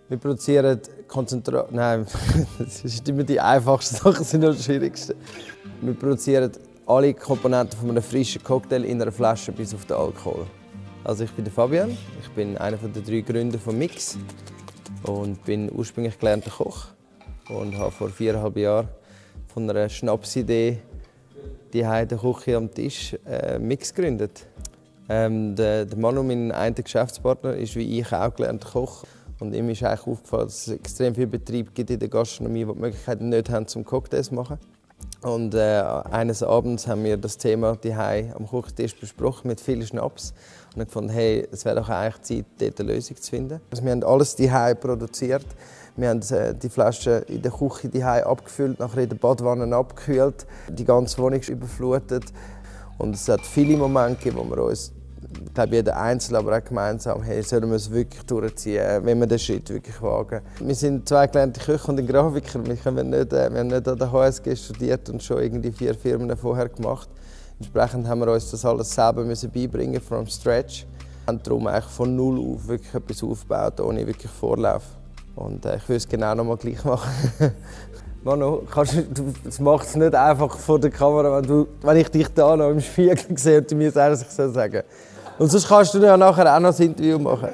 Wir produzieren Konzentrat. Nein, das ist immer die einfachsten Sachen, sind die schwierigsten. Wir produzieren alle Komponenten von einem frischen Cocktail in einer Flasche bis auf den Alkohol. Also ich bin der Fabian, ich bin einer der 3 Gründer von Mix und bin ursprünglich gelernter Koch und habe vor 4,5 Jahren von einer Schnapsidee die in der Küche am Tisch Mix gegründet. Der Manu, mein einer Geschäftspartner, ist wie ich auch gelernter Koch. Und ihm ist eigentlich aufgefallen, dass es extrem viele Betriebe gibt in der Gastronomie, die die Möglichkeit nicht haben, zum Cocktails zu machen. Und eines Abends haben wir das Thema daheim am Küchentisch besprochen mit vielen Schnaps. Und haben gefunden, hey, es wäre doch eigentlich Zeit, dort eine Lösung zu finden. Also wir haben alles daheim produziert. Wir haben die Flaschen in der Küche daheim abgefüllt, nachher in der Badwanne abgekühlt, die ganze Wohnung überflutet. Und es hat viele Momente gegeben, wo wir uns, ich glaube, jeder einzeln, aber auch gemeinsam, hey, sollen wir es wirklich durchziehen, wenn wir den Schritt wirklich wagen. Wir sind 2 gelernte Köche und ein Grafiker. Wir haben nicht an der HSG studiert und schon irgendwie 4 Firmen vorher gemacht. Entsprechend haben wir uns das alles selber beibringen from scratch. Wir haben darum eigentlich von null auf wirklich etwas aufgebaut, ohne wirklich Vorlauf. Und ich will es genau noch mal gleich machen. Manu, das macht es nicht einfach vor der Kamera, wenn ich dich da noch im Spiegel sehe und du mir sagst, ich soll sagen. Und sonst kannst du ja nachher auch noch ein Interview machen.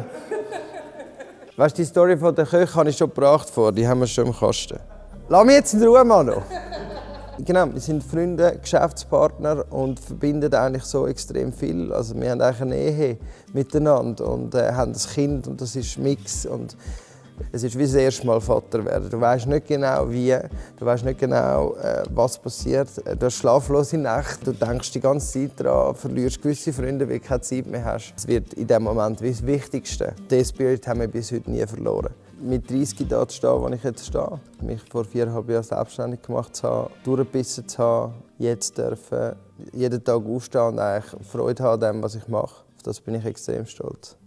Weißt du, die Story von der Köche habe ich schon gebracht vor, die haben wir schon im Kasten. Lass mich jetzt in Ruhe, Manu. Genau, wir sind Freunde, Geschäftspartner und verbinden eigentlich so extrem viel. Also wir haben eigentlich eine Ehe miteinander und haben ein Kind und das ist Mix. Und es ist wie das erste Mal Vater werden. Du weißt nicht genau wie, du weißt nicht genau, was passiert. Du hast schlaflose Nächte, du denkst die ganze Zeit daran, verlierst gewisse Freunde, weil du keine Zeit mehr hast. Es wird in dem Moment wie das Wichtigste. Den Spirit haben wir bis heute nie verloren. Mit 30 da zu stehen, wo ich jetzt stehe, mich vor 4,5 Jahren selbstständig gemacht zu haben, durchgebissen zu haben, jetzt dürfen jeden Tag aufstehen und eigentlich Freude haben an dem, was ich mache. Auf das bin ich extrem stolz.